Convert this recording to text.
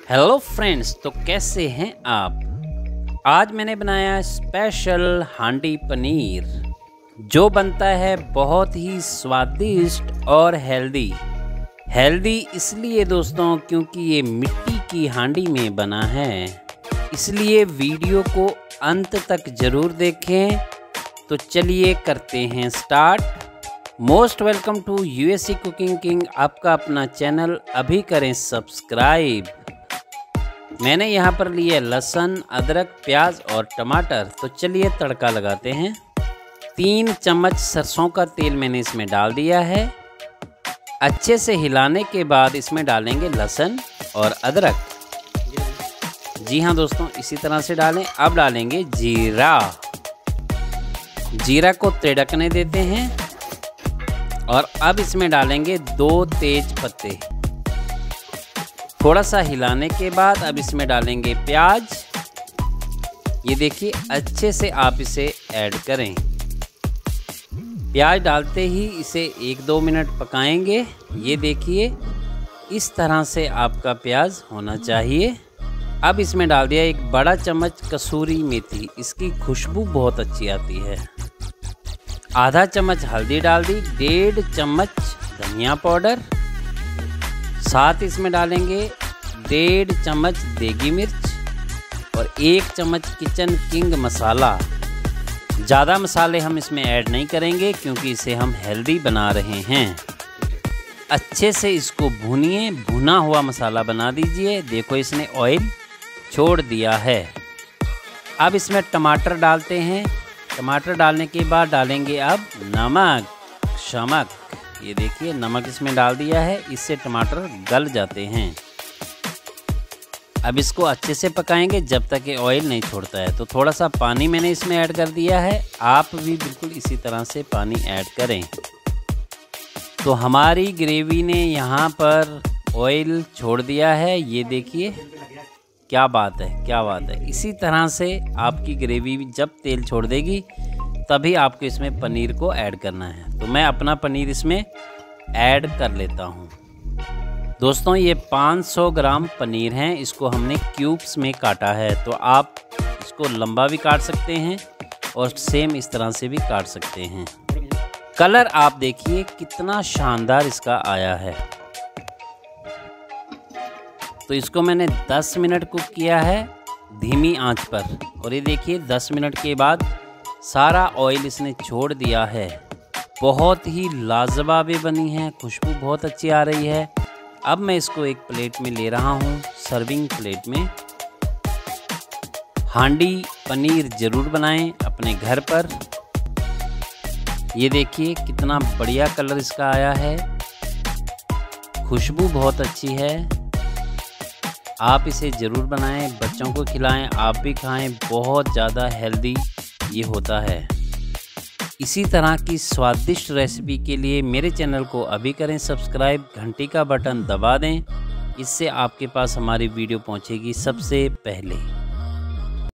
Hello friends, तो कैसे हैं आप। आज मैंने बनाया स्पेशल हांडी पनीर जो बनता है बहुत ही स्वादिष्ट और हेल्दी इसलिए दोस्तों क्योंकि ये मिट्टी की हांडी में बना है। इसलिए वीडियो को अंत तक ज़रूर देखें। तो चलिए करते हैं start. Most welcome to USC cooking king, आपका अपना चैनल। अभी करें सब्सक्राइब। मैंने यहाँ पर लिए लहसुन, अदरक, प्याज और टमाटर। तो चलिए तड़का लगाते हैं। 3 चम्मच सरसों का तेल मैंने इसमें डाल दिया है। अच्छे से हिलाने के बाद इसमें डालेंगे लहसुन और अदरक। जी हाँ दोस्तों, इसी तरह से डालें। अब डालेंगे जीरा को तिड़कने देते हैं और अब इसमें डालेंगे 2 तेज पत्ते। थोड़ा सा हिलाने के बाद अब इसमें डालेंगे प्याज। ये देखिए, अच्छे से आप इसे ऐड करें। प्याज डालते ही इसे 1-2 मिनट पकाएंगे। ये देखिए, इस तरह से आपका प्याज होना चाहिए। अब इसमें डाल दिया 1 बड़ा चम्मच कसूरी मेथी। इसकी खुशबू बहुत अच्छी आती है। आधा चम्मच हल्दी डाल दी, 1.5 चम्मच धनिया पाउडर। साथ इसमें डालेंगे 1.5 चम्मच देगी मिर्च और 1 चम्मच किचन किंग मसाला। ज़्यादा मसाले हम इसमें ऐड नहीं करेंगे क्योंकि इसे हम हेल्दी बना रहे हैं। अच्छे से इसको भूनिए, भुना हुआ मसाला बना दीजिए। देखो, इसने ऑयल छोड़ दिया है। अब इसमें टमाटर डालते हैं। टमाटर डालने के बाद डालेंगे अब नमक, शमक। ये देखिए, नमक इसमें डाल दिया है। इससे टमाटर गल जाते हैं। अब इसको अच्छे से पकाएंगे जब तक ये ऑयल नहीं छोड़ता है। तो थोड़ा सा पानी मैंने इसमें ऐड कर दिया है। आप भी बिल्कुल इसी तरह से पानी ऐड करें। तो हमारी ग्रेवी ने यहाँ पर ऑयल छोड़ दिया है। ये देखिए, क्या बात है। इसी तरह से आपकी ग्रेवी जब तेल छोड़ देगी तभी आपको इसमें पनीर को ऐड करना है। तो मैं अपना पनीर इसमें ऐड कर लेता हूँ। दोस्तों, ये 500 ग्राम पनीर हैं। इसको हमने क्यूब्स में काटा है। तो आप इसको लंबा भी काट सकते हैं और सेम इस तरह से भी काट सकते हैं। कलर आप देखिए कितना शानदार इसका आया है। तो इसको मैंने 10 मिनट कुक किया है धीमी आंच पर। और ये देखिए, 10 मिनट के बाद सारा ऑयल इसने छोड़ दिया है। बहुत ही लाजवाब बनी है, खुशबू बहुत अच्छी आ रही है। अब मैं इसको एक प्लेट में ले रहा हूँ, सर्विंग प्लेट में। हांडी पनीर ज़रूर बनाएं अपने घर पर। ये देखिए कितना बढ़िया कलर इसका आया है, खुशबू बहुत अच्छी है। आप इसे ज़रूर बनाएं, बच्चों को खिलाएं, आप भी खाएं। बहुत ज़्यादा हेल्दी ये होता है। इसी तरह की स्वादिष्ट रेसिपी के लिए मेरे चैनल को अभी करें सब्सक्राइब, घंटी का बटन दबा दें। इससे आपके पास हमारी वीडियो पहुंचेगी सबसे पहले।